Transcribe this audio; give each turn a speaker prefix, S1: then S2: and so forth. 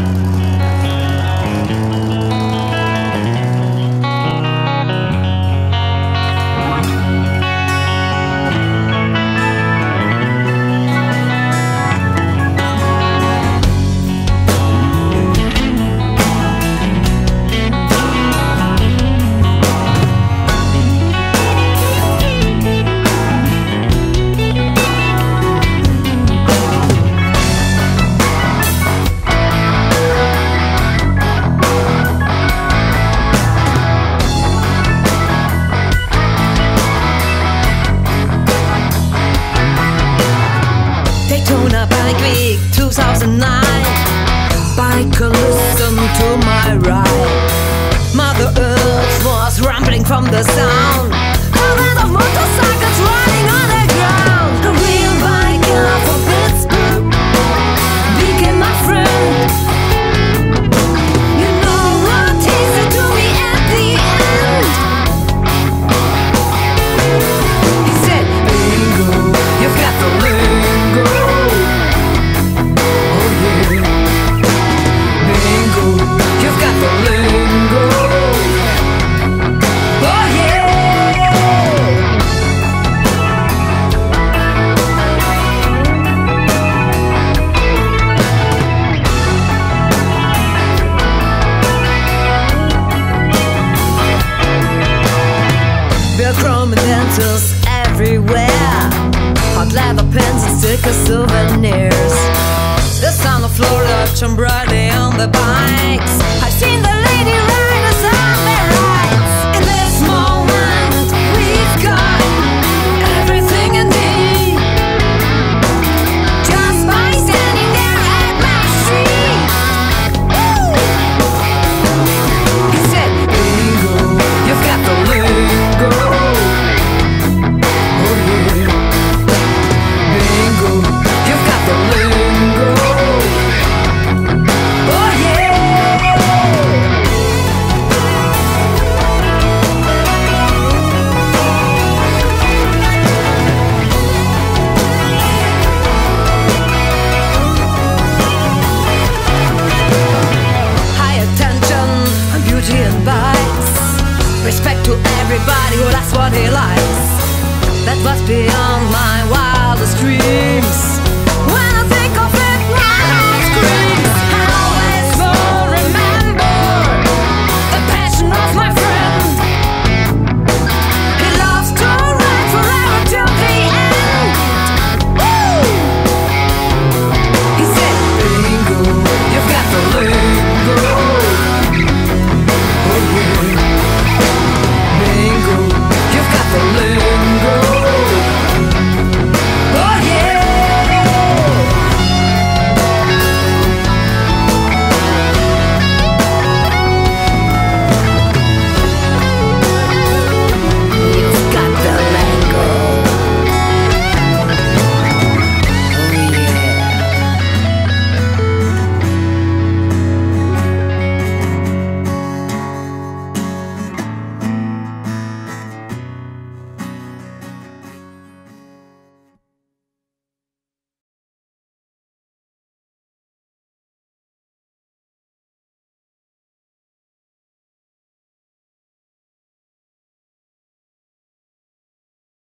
S1: Daytona Bikeweek 2009. Biker, listen to my ride. Mother Earth was rumbling from the sound. Thousands of motorcycles riding on the ground. A real biker from Pittsburgh became my friend. You know what he said to me at the end? He said, Lingo, you've got the lingo. Oh yeah, Lingo, you've got the lingo. Oh yeah. We're chrome and dancers everywhere. Hot leather pens and sticker souvenirs. The sound of Florida shone brightly on the bikes. I've seen the lady riders on their rides. In this moment we've got everything in need. Just by standing there at my street. Woo! He said, Lingo, you've got the lingo. Oh yeah, Lingo, you've got the lingo. Oh yeah. High attention on beauty and bikes. Respect to everybody who likes what he likes. That was beyond my wildest dreams.